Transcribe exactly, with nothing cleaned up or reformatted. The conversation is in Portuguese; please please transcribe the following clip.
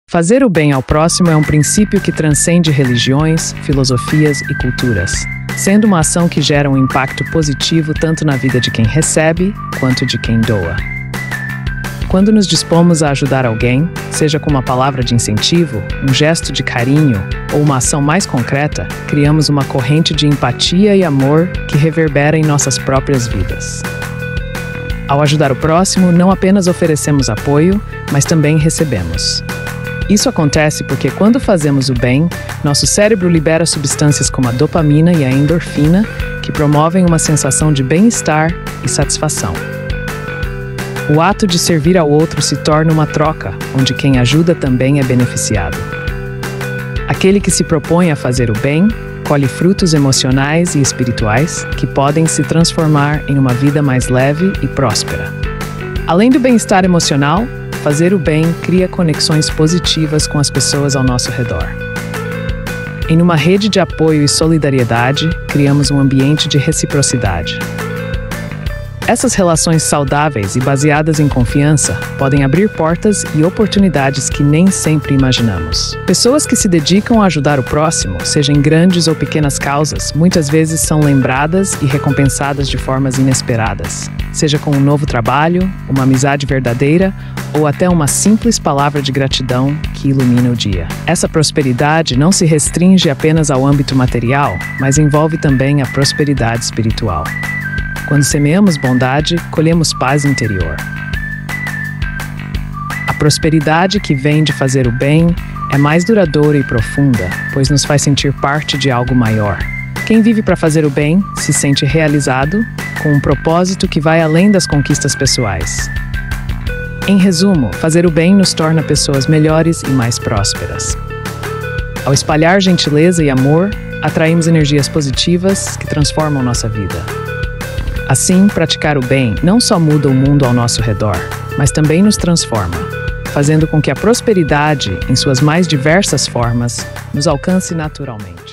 Fazer o bem ao próximo é um princípio que transcende religiões, filosofias e culturas, sendo uma ação que gera um impacto positivo tanto na vida de quem recebe quanto de quem doa. Quando nos dispomos a ajudar alguém, seja com uma palavra de incentivo, um gesto de carinho ou uma ação mais concreta, criamos uma corrente de empatia e amor que reverbera em nossas próprias vidas. Ao ajudar o próximo, não apenas oferecemos apoio, mas também recebemos. Isso acontece porque quando fazemos o bem, nosso cérebro libera substâncias como a dopamina e a endorfina, que promovem uma sensação de bem-estar e satisfação. O ato de servir ao outro se torna uma troca, onde quem ajuda também é beneficiado. Aquele que se propõe a fazer o bem, colhe frutos emocionais e espirituais que podem se transformar em uma vida mais leve e próspera. Além do bem-estar emocional, fazer o bem cria conexões positivas com as pessoas ao nosso redor. Em uma rede de apoio e solidariedade, criamos um ambiente de reciprocidade. Essas relações saudáveis e baseadas em confiança podem abrir portas e oportunidades que nem sempre imaginamos. Pessoas que se dedicam a ajudar o próximo, seja em grandes ou pequenas causas, muitas vezes são lembradas e recompensadas de formas inesperadas, seja com um novo trabalho, uma amizade verdadeira ou até uma simples palavra de gratidão que ilumina o dia. Essa prosperidade não se restringe apenas ao âmbito material, mas envolve também a prosperidade espiritual. Quando semeamos bondade, colhemos paz interior. A prosperidade que vem de fazer o bem é mais duradoura e profunda, pois nos faz sentir parte de algo maior. Quem vive para fazer o bem se sente realizado, com um propósito que vai além das conquistas pessoais. Em resumo, fazer o bem nos torna pessoas melhores e mais prósperas. Ao espalhar gentileza e amor, atraímos energias positivas que transformam nossa vida. Assim, praticar o bem não só muda o mundo ao nosso redor, mas também nos transforma, fazendo com que a prosperidade, em suas mais diversas formas, nos alcance naturalmente.